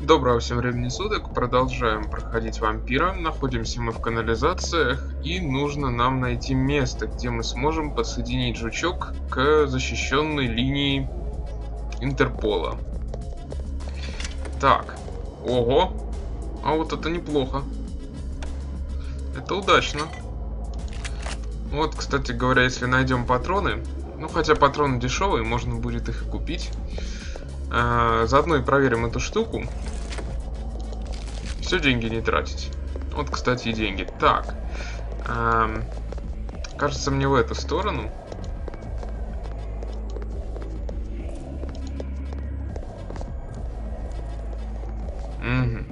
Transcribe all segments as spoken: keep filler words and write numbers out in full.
Доброго всем времени суток, продолжаем проходить вампира, находимся мы в канализациях и нужно нам найти место, где мы сможем подсоединить жучок к защищенной линии Интерпола. Так, ого, а вот это неплохо, это удачно. Вот, кстати говоря, если найдем патроны, ну хотя патроны дешевые, можно будет их и купить. А, заодно и проверим эту штуку. Все деньги не тратить. Вот, кстати, и деньги. Так. Эм, кажется, мне в эту сторону. Угу.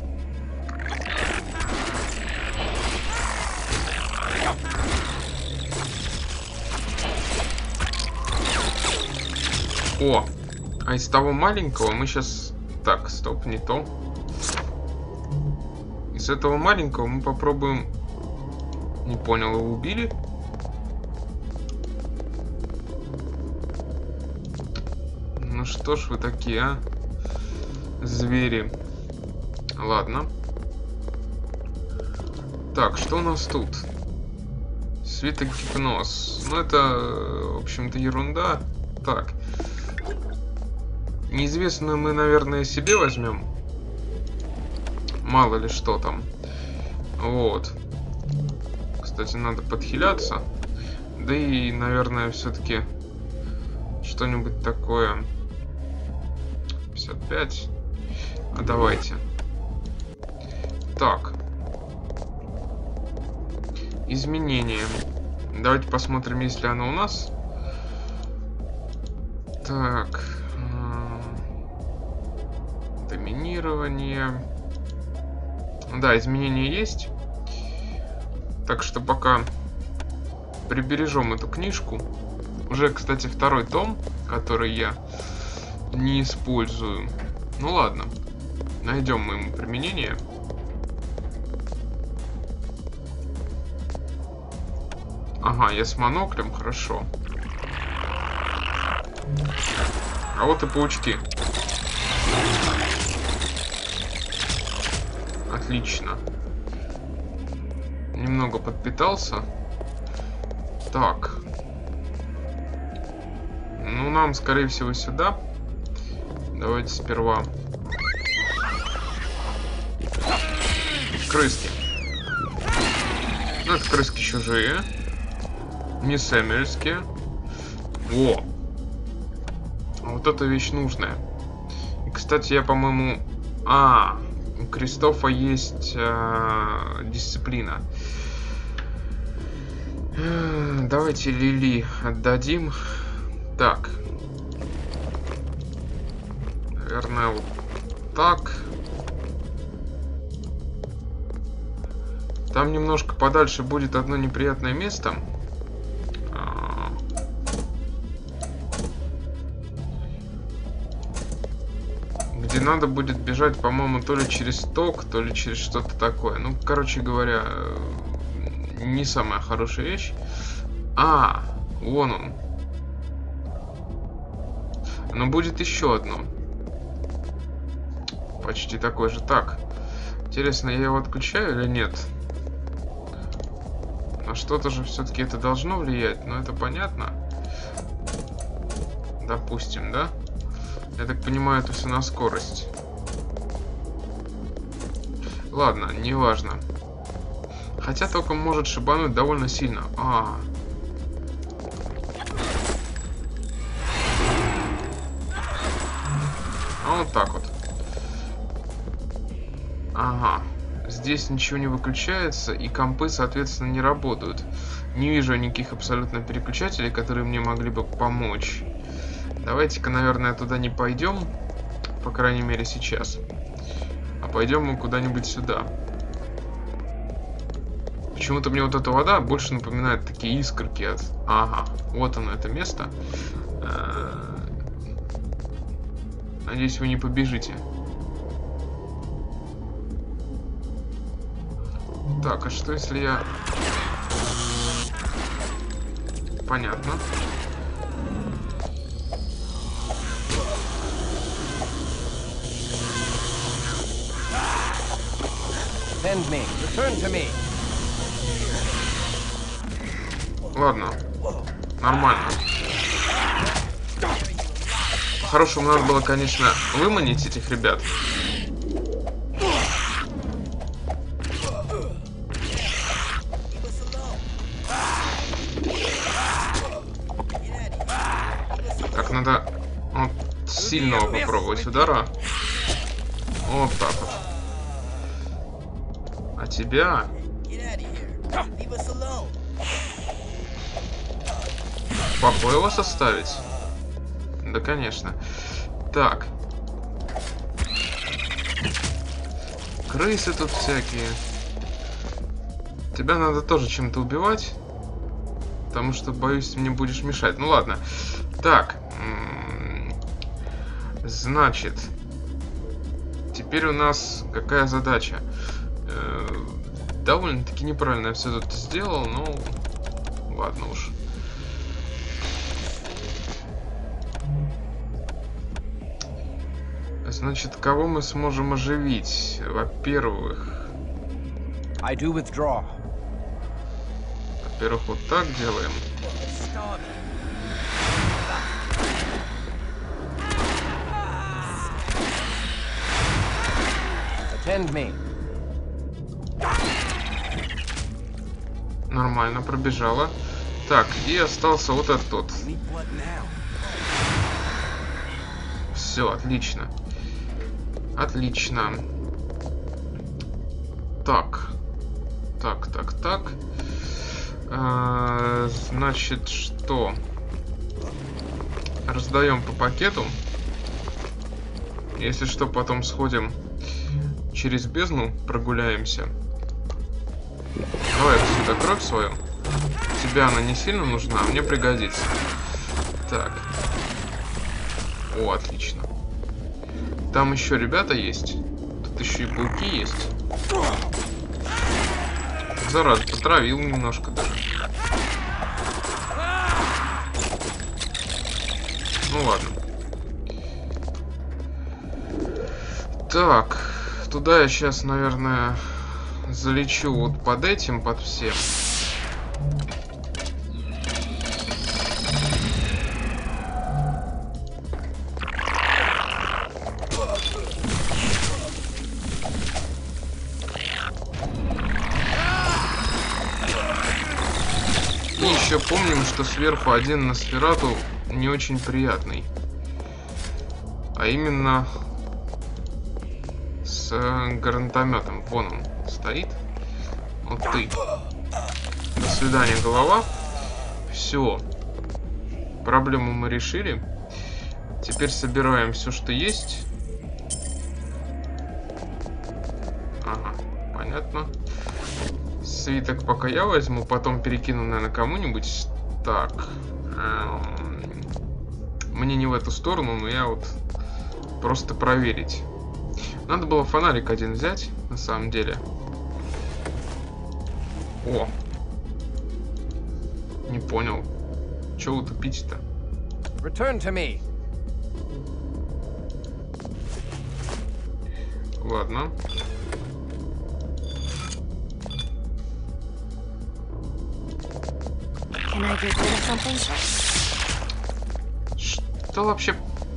О! А из того маленького мы сейчас... Так, стоп, не то. Из этого маленького мы попробуем... Не понял, его убили? Ну что ж вы такие, а? Звери. Ладно. Так, что у нас тут? Свиток гипноз. Ну это, в общем-то, ерунда. Так. Неизвестную мы, наверное, себе возьмем. Мало ли что там. Вот. Кстати, надо подхиляться. Да и, наверное, все-таки что-нибудь такое. пятьдесят пять. А давайте. Так. Изменения. Давайте посмотрим, есть ли оно у нас. Так. Доминирование. Да, изменения есть. Так что пока прибережем эту книжку. Уже, кстати, второй том, который я не использую. Ну ладно. Найдем мы ему применение. Ага, я с моноклем, хорошо. А вот и паучки. Отлично. Немного подпитался. Так. Ну, нам, скорее всего, сюда. Давайте сперва. Крыски. Ну, это крыски чужие. Не сэмерские. О! Вот эта вещь нужная. И, кстати, я, по-моему... А, у Кристофа есть э, дисциплина. Давайте Лили отдадим. Так. Наверное, вот так. Там немножко подальше будет одно неприятное место. Где надо будет бежать, по-моему, то ли через ток, то ли через что-то такое. Ну, короче говоря, не самая хорошая вещь. А, вон он. Но будет еще одно. Почти такой же. Так. Интересно, я его отключаю или нет? На что-то же все-таки это должно влиять, но это понятно. Допустим, да? Я так понимаю, это все на скорость. Ладно, неважно. Хотя током может шибануть довольно сильно. А, а вот так вот. Ага. Здесь ничего не выключается, и компы, соответственно, не работают. Не вижу никаких абсолютно переключателей, которые мне могли бы помочь. Давайте-ка, наверное, туда не пойдем. По крайней мере, сейчас. А пойдем мы куда-нибудь сюда. Почему-то мне вот эта вода больше напоминает такие искорки от... Ага, вот оно, это место. Надеюсь, вы не побежите. Так, а что если я... Понятно. Ладно. Нормально. По-хорошему надо было, конечно, выманить этих ребят. Так, надо вот сильного попробовать удара. Вот так вот. А тебя... Покой составить? Да, конечно. Так. Крысы тут всякие. Тебя надо тоже чем-то убивать. Потому что, боюсь, ты мне будешь мешать. Ну ладно. Так. Значит. Теперь у нас какая задача? Э, довольно-таки неправильно я все тут сделал, но... Ладно уж. Значит, кого мы сможем оживить? Во-первых... I do withdraw. Во-первых, вот так делаем. Attend me. Нормально, пробежала. Так, и остался вот этот тот. Все, отлично. Отлично. Так. Так, так, так. А, значит, что? Раздаем по пакету. Если что, потом сходим через бездну, прогуляемся. Давай сюда кровь свою. Тебе она не сильно нужна, а мне пригодится. Так. О, отлично. Там еще ребята есть. Тут еще и пауки есть. Зараза, потравил немножко даже. Ну ладно. Так. Туда я сейчас, наверное, залечу вот под этим, под всем. И еще помним, что сверху один Носферату не очень приятный. А именно с гранатометом. Вон он стоит. Вот ты. До свидания, голова. Все. Проблему мы решили. Теперь собираем все, что есть. Ага, понятно. Свиток пока я возьму, потом перекину, наверное, кому-нибудь. Так. Эм, мне не в эту сторону, но я вот просто проверить. Надо было фонарик один взять, на самом деле. О! Не понял. Чего утопить-то? Return to me. Ладно. Can I get rid of something? Что вообще?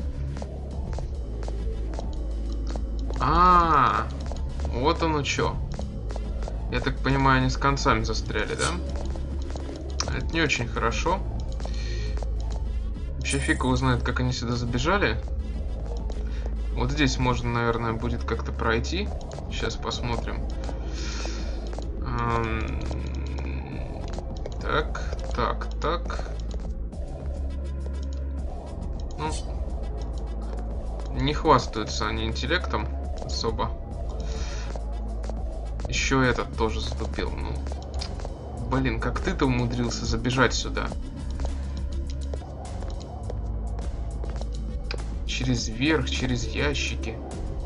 А, -а, -а вот оно что. Я так понимаю, они с концами застряли, да? Это не очень хорошо. Вообще фиг его знает, как они сюда забежали. Вот здесь можно, наверное, будет как-то пройти. Сейчас посмотрим. Эм... Так, так, так. Ну, не хвастаются они интеллектом особо. Еще этот тоже затупил. Ну, блин, как ты-то умудрился забежать сюда? Через верх, через ящики.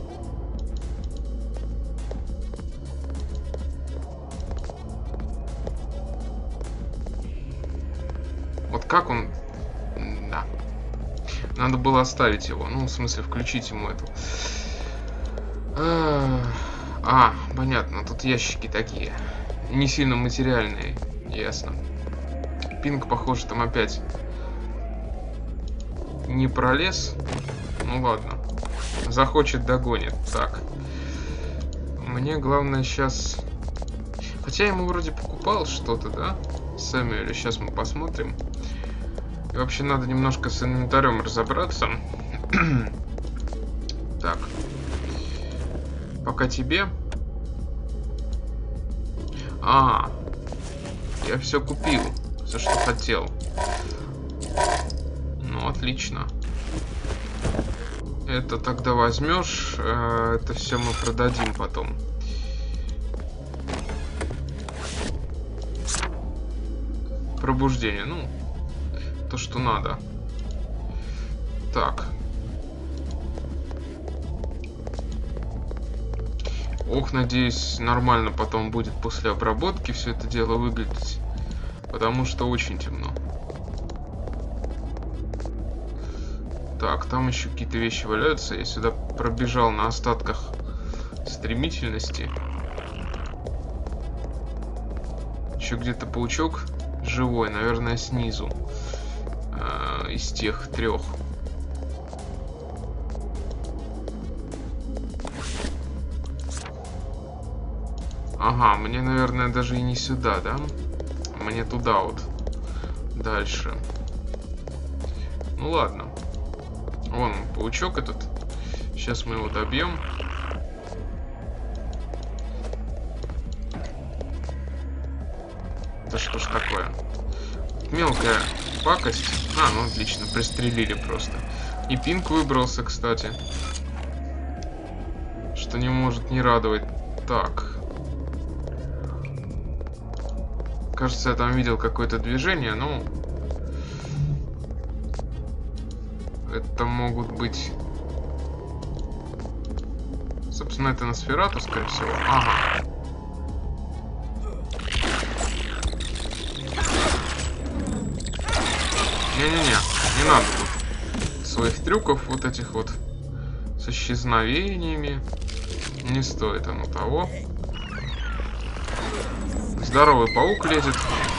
Вот как он... Да. Надо было оставить его. Ну, в смысле, включить ему эту... А, А, понятно, тут ящики такие. Не сильно материальные, ясно. Пинг, похоже, там опять не пролез. Ну ладно. Захочет, догонит. Так. Мне главное сейчас... Хотя я ему вроде покупал что-то, да? Сэмюэля. Сейчас мы посмотрим. И вообще надо немножко с инвентарем разобраться. Так. Пока тебе. А, я все купил. Все, что хотел. Ну, отлично. Это тогда возьмешь. Э, это все мы продадим потом. Пробуждение. Ну, то, что надо. Так. Ох, надеюсь, нормально потом будет после обработки все это дело выглядеть. Потому что очень темно. Так, там еще какие-то вещи валяются. Я сюда пробежал на остатках стремительности. Еще где-то паучок живой, наверное, снизу. Э, из тех трех. Ага, мне, наверное, даже и не сюда, да? Мне туда вот. Дальше. Ну ладно. Вон паучок этот. Сейчас мы его добьем. Это что ж такое? Мелкая пакость. А, ну отлично, пристрелили просто. И пинг выбрался, кстати. Что не может не радовать. Так. Кажется, я там видел какое-то движение, но... Это могут быть... Собственно, это Носферату, скорее всего. Ага. Не-не-не, не надо тут своих трюков вот этих вот с исчезновениями. Не стоит оно того. Здоровый паук лезет.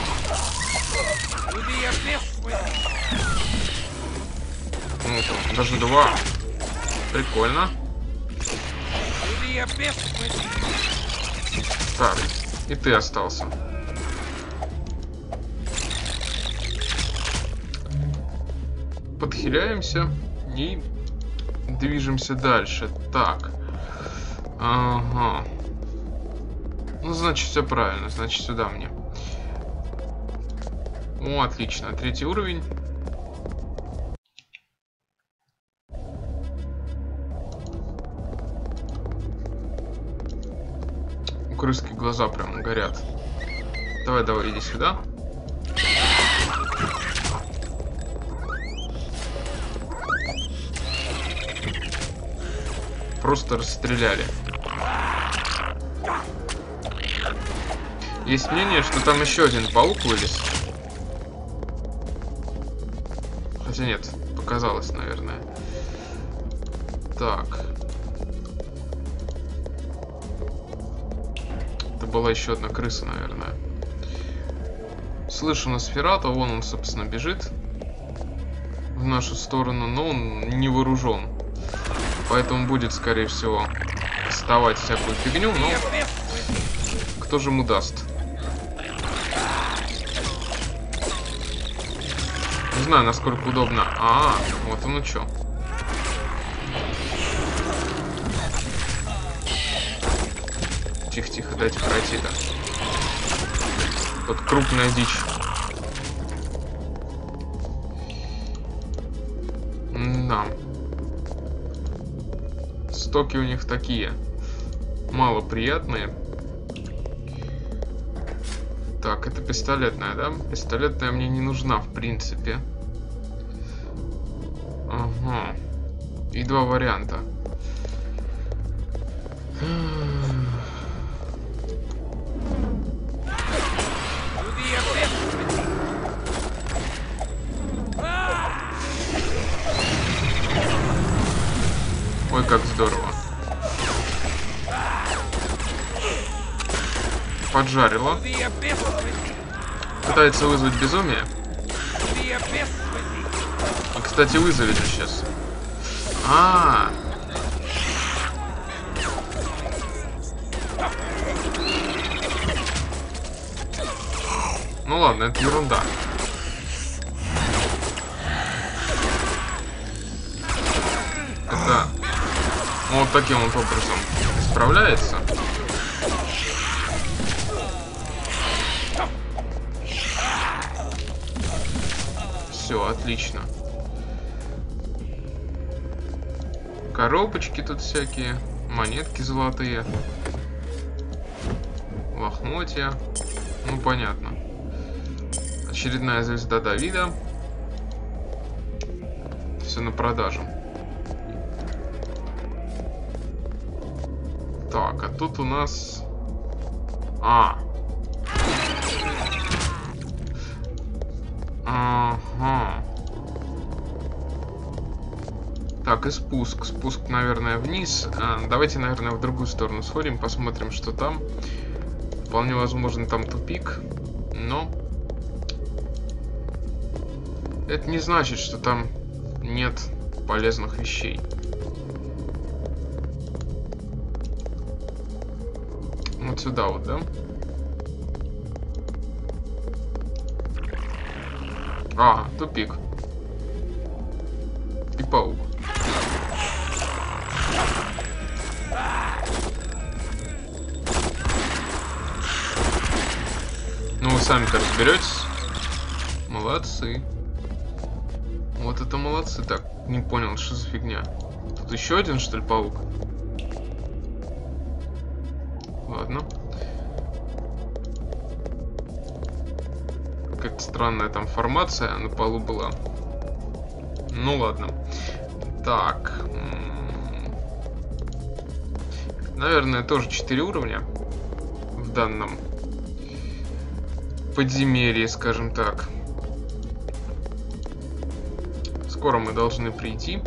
Ну, там, даже два. Прикольно. Так, и ты остался. Подхиляемся и движемся дальше. Так. Ага. Ну, значит, все правильно. Значит, сюда мне. О, отлично. Третий уровень. У крыски глаза прям горят. Давай, давай, иди сюда. Просто расстреляли. Есть мнение, что там еще один паук вылез. Хотя нет, показалось, наверное. Так. Это была еще одна крыса, наверное. Слышу Носферату, вон он, собственно, бежит в нашу сторону, но он не вооружен. Поэтому будет, скорее всего, доставать всякую фигню, но кто же ему даст? Не знаю, насколько удобно. А, вот оно что. Тихо-тихо, дайте пройти-то. Тут крупная дичь. Да. Стоки у них такие малоприятные. Так, это пистолетная, да? Пистолетная мне не нужна, в принципе. Ага. И два варианта. Ой, как здорово. поджарило. Пытается вызвать безумие. И, кстати, вызовет же сейчас. А, -а, а. Ну ладно, это ерунда. Это вот таким вот образом справляется. Все, отлично. Коробочки тут всякие, монетки золотые, лохмотья. Ну, понятно. Очередная звезда Давида. Все на продажу. Так, а тут у нас... А. Ага. Так, и спуск. Спуск, наверное, вниз. А, давайте, наверное, в другую сторону сходим, посмотрим, что там. Вполне возможно, там тупик. Но... это не значит, что там нет полезных вещей. Вот сюда вот, да? А, тупик. И паук. Ну, вы сами-то разберетесь. Молодцы. Вот это молодцы. Так, не понял, что за фигня. Тут еще один, что ли, паук? Ладно. Какая-то странная там формация на полу была. Ну ладно. Так. Наверное, тоже четыре уровня в данном подземелье, скажем так. Скоро мы должны прийти.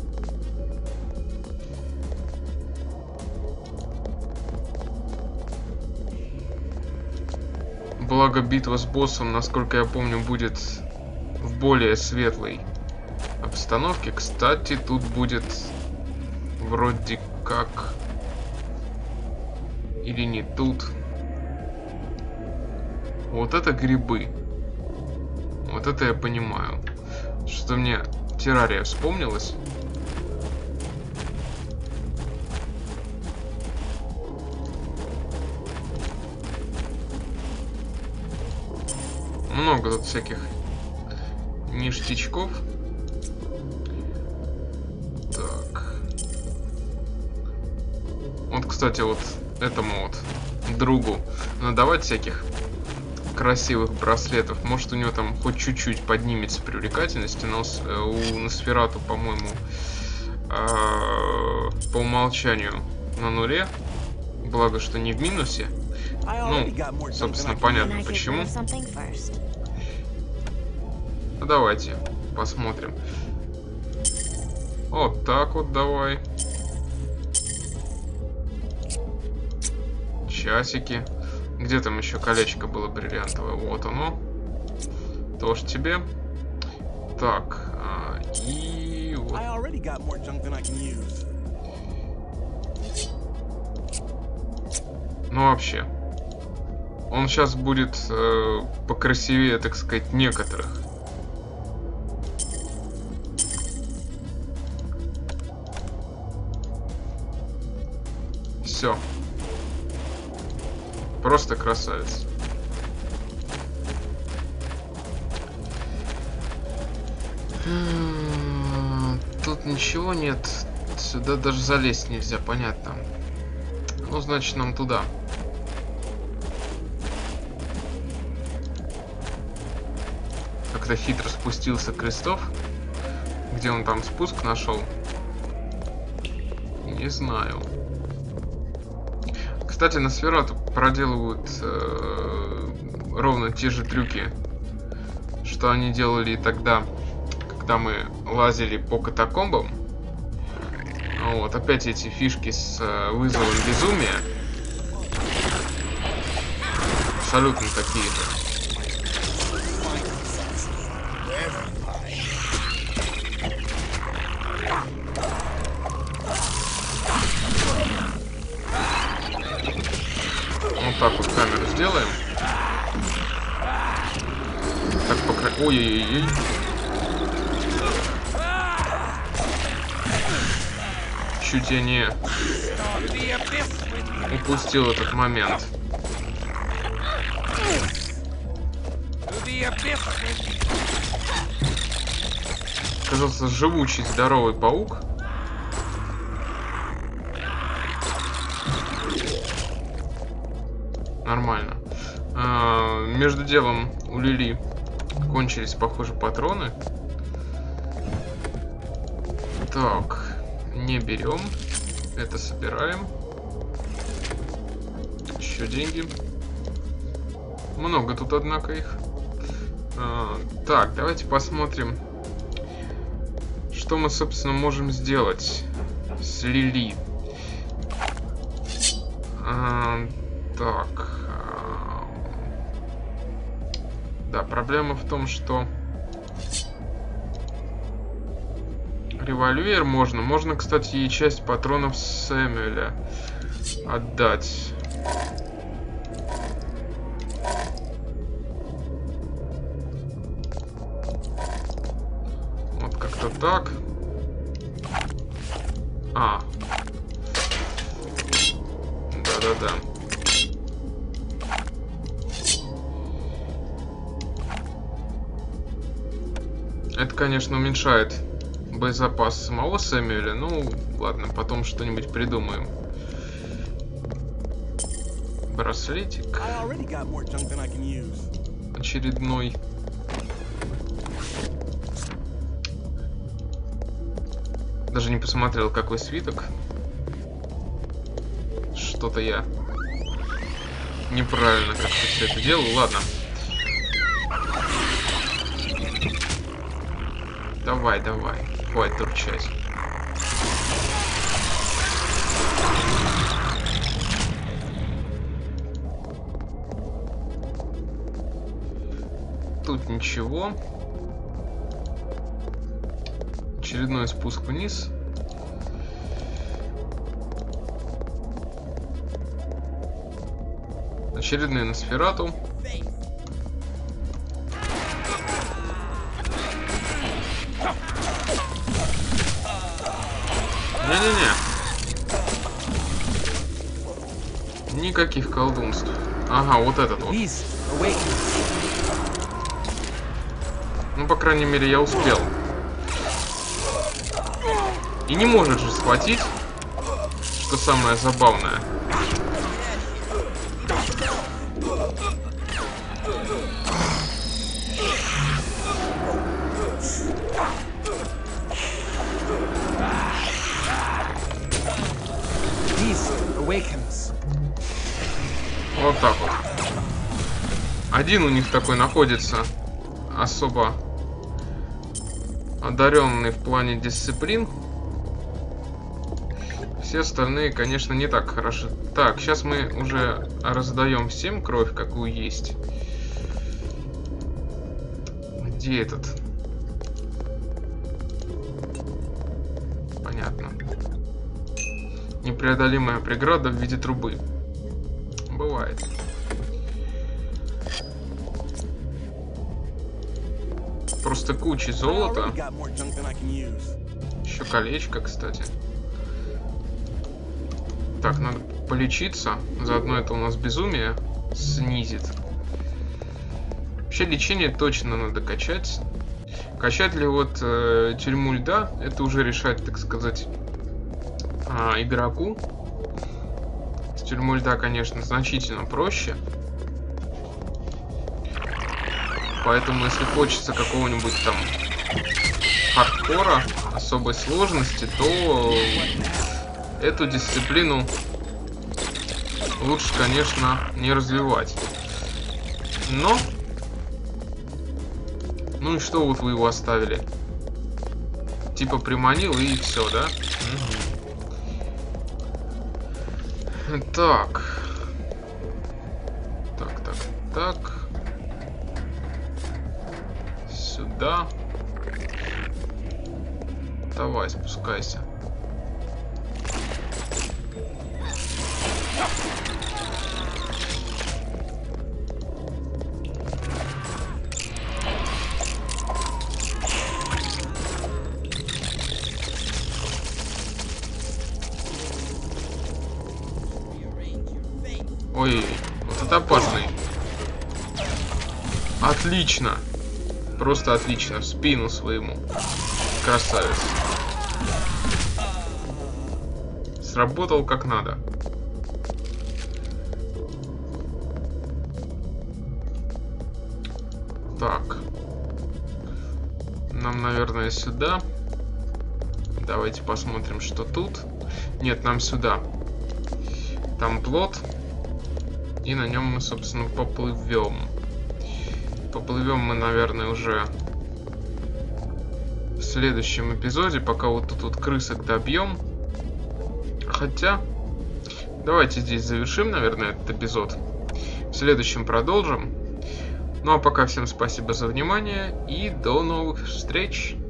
Благо, битва с боссом, насколько я помню, будет в более светлой обстановке. Кстати, тут будет вроде как... или не тут. Вот это грибы. Вот это я понимаю. Что мне террария вспомнилась. Много тут всяких ништячков. Так. Вот, кстати, вот этому вот другу надавать всяких красивых браслетов. Может, у него там хоть чуть-чуть поднимется привлекательность. Но у Носферату, по-моему, по умолчанию на нуле. Благо, что не в минусе. Ну, собственно, понятно почему. Ну, давайте посмотрим. Вот так вот давай. Часики. Где там еще колечко было бриллиантовое? Вот оно. Тоже тебе. Так. А, и вот. Ну вообще. Он сейчас будет э, покрасивее, так сказать, некоторых. Все. Просто красавец. Тут ничего нет. Сюда даже залезть нельзя, понятно. Ну, значит, нам туда. Как-то хитро спустился Крестов. Где он там спуск нашел? Не знаю. Кстати, Носферату проделывают э, ровно те же трюки, что они делали и тогда, когда мы лазили по катакомбам. Вот, опять эти фишки с э, вызовом безумия. Абсолютно такие же. Вот так вот камеру сделаем. Так, пока... Ой-ой-ой. Чуть я не упустил этот момент. Оказался живучий, здоровый паук. Нормально. А, между делом у Лили кончились, похоже, патроны. Так, не берем. Это собираем. Еще деньги. Много тут, однако, их. А, так, давайте посмотрим, что мы, собственно, можем сделать с Лили. А, так. А, да, проблема в том, что револьвер можно. Можно, кстати, и часть патронов Сэмюэля отдать. Вот как-то так. А. Да-да-да. Это, конечно, уменьшает боезапас самого Сэмюэля. Ну, ладно, потом что-нибудь придумаем. Браслетик. Очередной. Даже не посмотрел, какой свиток. Что-то я неправильно как-то все это делаю. Ладно. Давай, давай. Хватит турчать. Тут ничего. Очередной спуск вниз. Очередной Носферату. Не-не-не. Никаких колдунств. Ага, вот этот вот. Ну, по крайней мере, я успел. И не может же схватить, что самое забавное. Вот так вот. Один у них такой находится, особо одаренный в плане дисциплин. Все остальные, конечно, не так хороши. Так, сейчас мы уже раздаем всем кровь, какую есть. Где этот? Понятно. Непреодолимая преграда в виде трубы. Бывает. Просто куча золота. Еще колечко, кстати. Так, надо полечиться. Заодно это у нас безумие снизит. Вообще лечение точно надо качать. Качать ли вот э, тюрьму льда, это уже решать, так сказать, э, игроку. С тюрьмой льда, конечно, значительно проще. Поэтому, если хочется какого-нибудь там хардкора, особой сложности, то эту дисциплину лучше, конечно, не развивать. Но... Ну и что вот вы его оставили? Типа приманил и все, да? Угу. Так. Так, так. так. Сюда. Давай, спускайся. Ой, вот это опасный. Отлично. Просто отлично. В спину своему. Красавец. Сработал как надо. Так. Нам, наверное, сюда. Давайте посмотрим, что тут. Нет, нам сюда. Там плот. И на нем мы, собственно, поплывем. Поплывем мы, наверное, уже в следующем эпизоде, пока вот тут вот крысок добьем. Хотя, давайте здесь завершим, наверное, этот эпизод. В следующем продолжим. Ну а пока всем спасибо за внимание и до новых встреч.